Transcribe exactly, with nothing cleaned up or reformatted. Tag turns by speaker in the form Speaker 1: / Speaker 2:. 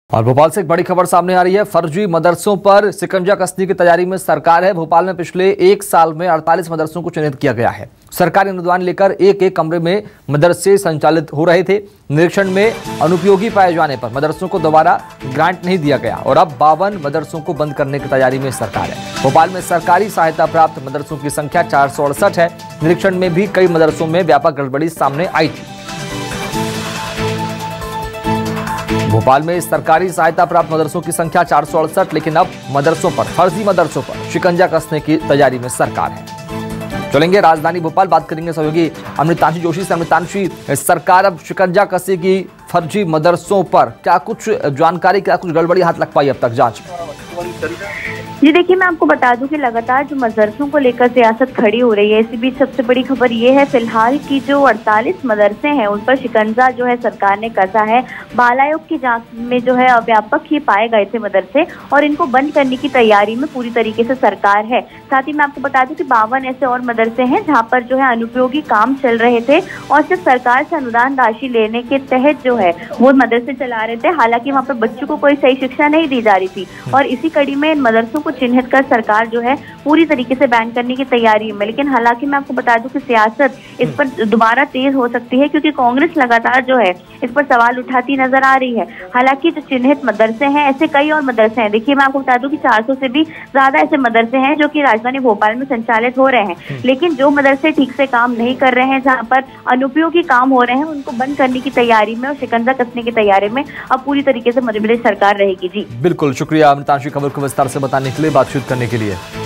Speaker 1: और भोपाल से एक बड़ी खबर सामने आ रही है। फर्जी मदरसों पर शिकंजा कसने की तैयारी में सरकार है। भोपाल में पिछले एक साल में अड़तालीस मदरसों को चिन्हित किया गया है। सरकारी अनुदान लेकर एक एक कमरे में मदरसे संचालित हो रहे थे। निरीक्षण में अनुपयोगी पाए जाने पर मदरसों को दोबारा ग्रांट नहीं दिया गया और अब बावन मदरसों को बंद करने की तैयारी में सरकार है। भोपाल में सरकारी सहायता प्राप्त मदरसों की संख्या चार सौ अड़सठ है। निरीक्षण में भी कई मदरसों में व्यापक गड़बड़ी सामने आई थी। भोपाल में सरकारी सहायता प्राप्त मदरसों की संख्या चार सौ अड़सठ, लेकिन अब मदरसों पर, फर्जी मदरसों पर शिकंजा कसने की तैयारी में सरकार है। चलेंगे राजधानी भोपाल, बात करेंगे सहयोगी अमृतांशी जोशी से। अमृतांशी, सरकार अब शिकंजा कसेगी फर्जी मदरसों पर, क्या कुछ जानकारी, क्या कुछ गड़बड़ी हाथ लग पाई अब तक जांच में?
Speaker 2: जी देखिए, मैं आपको बता दूं कि लगातार जो मदरसों को लेकर सियासत खड़ी हो रही है, इसी बीच सबसे बड़ी खबर ये है फिलहाल की जो अड़तालीस मदरसे हैं उन पर शिकंजा जो है सरकार ने कसा है। बाल आयोग की जांच में जो है अव्यापक ही पाए गए थे मदरसे और इनको बंद करने की तैयारी में पूरी तरीके से सरकार है। साथ ही मैं आपको बता दूं कि बावन ऐसे और मदरसे हैं जहाँ पर जो है अनुपयोगी काम चल रहे थे और सिर्फ सरकार से अनुदान राशि लेने के तहत जो है वो मदरसे चला रहे थे। हालांकि वहाँ पर बच्चों को कोई सही शिक्षा नहीं दी जा रही थी और इसी कड़ी में इन मदरसों को चिन्हित कर सरकार जो है पूरी तरीके से बैन करने की तैयारी में। लेकिन हालांकि मैं आपको बता दूं कि सियासत इस पर दोबारा तेज हो सकती है क्योंकि कांग्रेस लगातार जो है इस पर सवाल उठाती नजर आ रही है। हालांकि जो चिन्हित मदरसे हैं, ऐसे कई और मदरसे हैं। देखिए, मैं आपको बता दूं कि चार सौ से भी ज्यादा ऐसे मदरसे हैं जो कि राजधानी भोपाल में संचालित हो रहे हैं, लेकिन जो मदरसे ठीक से काम नहीं कर रहे हैं, जहाँ पर अनुपयोगी काम हो रहे हैं, उनको बंद करने की तैयारी में और शिकंजा कसने की तैयारी में अब पूरी तरीके से मध्य प्रदेश सरकार रहेगी। जी
Speaker 1: बिल्कुल, शुक्रिया अमृतांशी खबर को विस्तार से बताने के लिए, बातचीत करने के लिए।